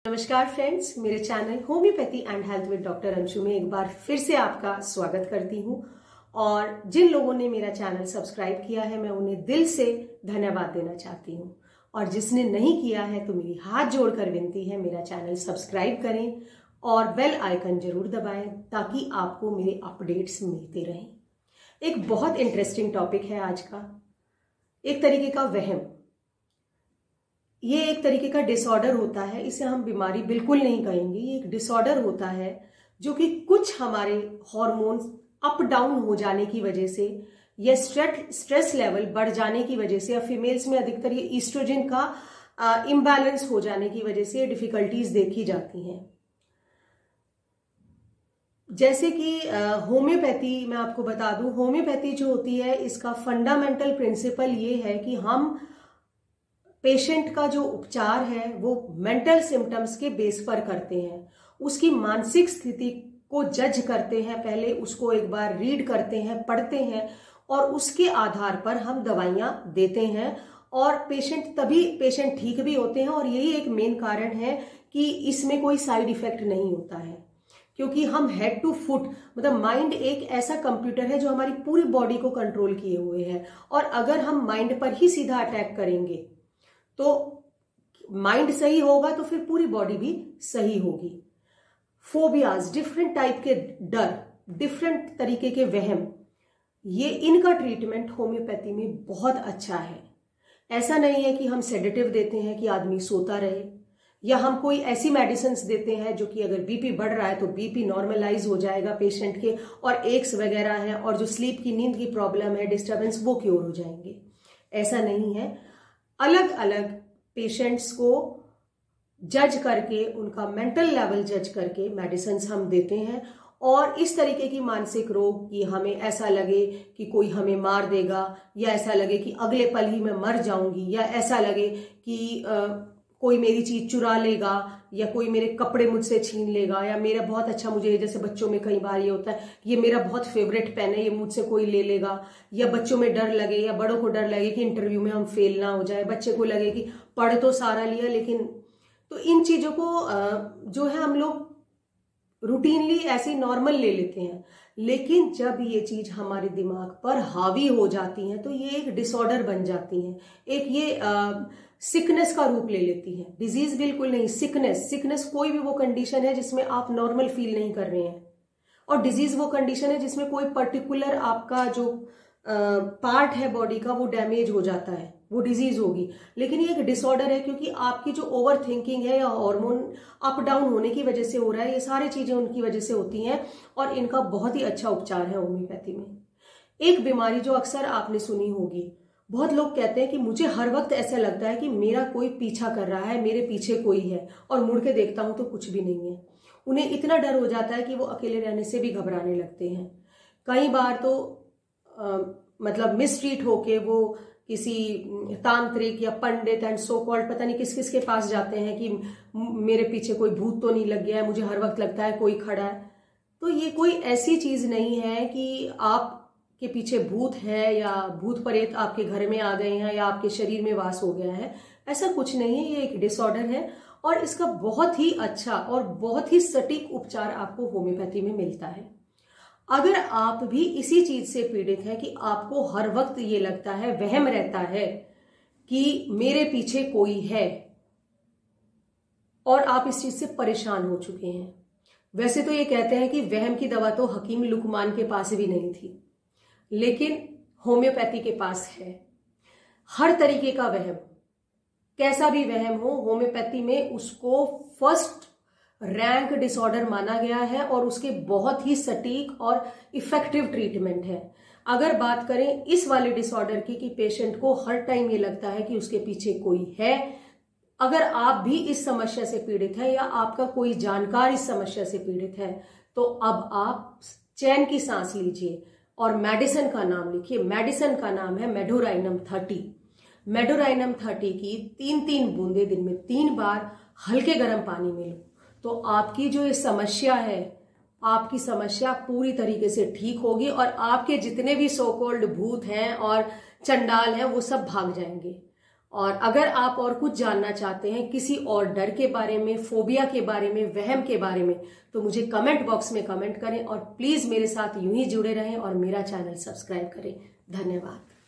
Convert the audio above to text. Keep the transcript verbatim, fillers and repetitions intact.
नमस्कार फ्रेंड्स, मेरे channel homeopathy and health with doctor Anshu में एक बार फिर से आपका स्वागत करती हूं। और जिन लोगों ने मेरा चैनल सब्सक्राइब किया है मैं उन्हें दिल से धन्यवाद देना चाहती हूं, और जिसने नहीं किया है तो मेरी हाथ जोड़कर विनती है मेरा चैनल सब्सक्राइब करें और बेल आइकन जरूर दबाएं ताकि आपको मेरे अपडेट्स मिलते रहें। एक बहुत इंटरेस्टिंग टॉपिक है आज का, एक तरीके का वहम। ये एक तरीके का डिसऑर्डर होता है, इसे हम बीमारी बिल्कुल नहीं कहेंगे, ये एक डिसऑर्डर होता है जो कि कुछ हमारे हार्मोन्स अप डाउन हो जाने की वजह से या स्ट्रेस स्ट्रेस लेवल बढ़ जाने की वजह से, या फीमेल्स में अधिकतर ये ईस्ट्रोजन का इम्बैलेंस हो जाने की वजह से डिफिकल्टीज देखी जाती हैं। जैसे कि होम्योपैथी मैं आपको बता दूं, होम्योपैथी जो होती है इसका फंडामेंटल प्रिंसिपल ये है कि हम पेशेंट का जो उपचार है वो मेंटल सिम्टम्स के बेस पर करते हैं, उसकी मानसिक स्थिति को जज करते हैं, पहले उसको एक बार रीड करते हैं, पढ़ते हैं और उसके आधार पर हम दवाइयां देते हैं और पेशेंट तभी पेशेंट ठीक भी होते हैं। और यही एक मेन कारण है कि इसमें कोई साइड इफेक्ट नहीं होता है, क्योंकि हम हेड टू फुट मतलब माइंड एक ऐसा कंप्यूटर है जो हमारी पूरी बॉडी को कंट्रोल किए हुए है, और अगर हम माइंड पर ही सीधा अटैक करेंगे तो माइंड सही होगा तो फिर पूरी बॉडी भी सही होगी। फोबियाज, डिफरेंट टाइप के डर, डिफरेंट तरीके के वहम, ये इनका ट्रीटमेंट होम्योपैथी में बहुत अच्छा है। ऐसा नहीं है कि हम सेडेटिव देते हैं कि आदमी सोता रहे, या हम कोई ऐसी मेडिसिन देते हैं जो कि अगर बीपी बढ़ रहा है तो बीपी नॉर्मलाइज हो जाएगा पेशेंट के, और एक्स वगैरह है और जो स्लीप की नींद की प्रॉब्लम है, डिस्टर्बेंस, वो क्योर हो जाएंगे। ऐसा नहीं है। अलग अलग पेशेंट्स को जज करके, उनका मेंटल लेवल जज करके मेडिसिन हम देते हैं। और इस तरीके की मानसिक रोग कि हमें ऐसा लगे कि कोई हमें मार देगा, या ऐसा लगे कि अगले पल ही मैं मर जाऊंगी, या ऐसा लगे कि आ, कोई मेरी चीज चुरा लेगा, या कोई मेरे कपड़े मुझसे छीन लेगा, या मेरा बहुत अच्छा, मुझे जैसे बच्चों में कई बार ये होता है ये मेरा बहुत फेवरेट पेन है, ये मुझसे कोई ले लेगा, या बच्चों में डर लगे या बड़ों को डर लगे कि इंटरव्यू में हम फेल ना हो जाए, बच्चे को लगे कि पढ़ तो सारा लिया लेकिन। तो इन चीजों को जो है हम लोग रूटीनली ऐसे नॉर्मल ले लेते हैं, लेकिन जब ये चीज हमारे दिमाग पर हावी हो जाती है तो ये एक डिसऑर्डर बन जाती है, एक ये आ, सिकनेस का रूप ले लेती है। डिजीज बिल्कुल नहीं, सिकनेस। सिकनेस कोई भी वो कंडीशन है जिसमें आप नॉर्मल फील नहीं कर रहे हैं, और डिजीज वो कंडीशन है जिसमें कोई पर्टिकुलर आपका जो पार्ट है बॉडी का वो डैमेज हो जाता है, वो डिजीज होगी। लेकिन ये एक डिसऑर्डर है क्योंकि आपकी जो ओवर थिंकिंग है या हार्मोन अप डाउन होने की वजह से हो रहा है, ये सारी चीजें उनकी वजह से होती हैं, और इनका बहुत ही अच्छा उपचार है होम्योपैथी में। एक बीमारी जो अक्सर आपने सुनी होगी, बहुत लोग कहते हैं कि मुझे हर वक्त ऐसा लगता है कि मेरा कोई पीछा कर रहा है, मेरे पीछे कोई है, और मुड़ के देखता हूं तो कुछ भी नहीं है। उन्हें इतना डर हो जाता है कि वो अकेले रहने से भी घबराने लगते हैं। कई बार तो आ, मतलब मिसट्रीट होके वो किसी तांत्रिक या पंडित एंड सो कॉल्ड पता नहीं किस किस के पास जाते हैं कि मेरे पीछे कोई भूत तो नहीं लग गया है, मुझे हर वक्त लगता है कोई खड़ा है। तो ये कोई ऐसी चीज नहीं है कि आप के पीछे भूत है या भूत प्रेत आपके घर में आ गए हैं या आपके शरीर में वास हो गया है, ऐसा कुछ नहीं है। ये एक डिसऑर्डर है, और इसका बहुत ही अच्छा और बहुत ही सटीक उपचार आपको होम्योपैथी में मिलता है। अगर आप भी इसी चीज से पीड़ित हैं कि आपको हर वक्त ये लगता है, वहम रहता है कि मेरे पीछे कोई है, और आप इस चीज से परेशान हो चुके हैं। वैसे तो ये कहते हैं कि वहम की दवा तो हकीम लुकमान के पास भी नहीं थी, लेकिन होम्योपैथी के पास है। हर तरीके का वहम, कैसा भी वहम हो, होम्योपैथी में उसको फर्स्ट रैंक डिसऑर्डर माना गया है, और उसके बहुत ही सटीक और इफेक्टिव ट्रीटमेंट है। अगर बात करें इस वाले डिसऑर्डर की कि पेशेंट को हर टाइम ये लगता है कि उसके पीछे कोई है, अगर आप भी इस समस्या से पीड़ित है या आपका कोई जानकार इस समस्या से पीड़ित है, तो अब आप चैन की सांस लीजिए और मेडिसिन का नाम लिखिए। मेडिसिन का नाम है मेडोराइनम थर्टी। मेडोराइनम थर्टी की तीन तीन बूंदे दिन में तीन बार हल्के गर्म पानी में लो, तो आपकी जो ये समस्या है, आपकी समस्या पूरी तरीके से ठीक होगी, और आपके जितने भी सो कॉल्ड भूत हैं और चंडाल हैं वो सब भाग जाएंगे। और अगर आप और कुछ जानना चाहते हैं किसी और डर के बारे में, फोबिया के बारे में, वहम के बारे में, तो मुझे कमेंट बॉक्स में कमेंट करें और प्लीज मेरे साथ यूं ही जुड़े रहें और मेरा चैनल सब्सक्राइब करें। धन्यवाद।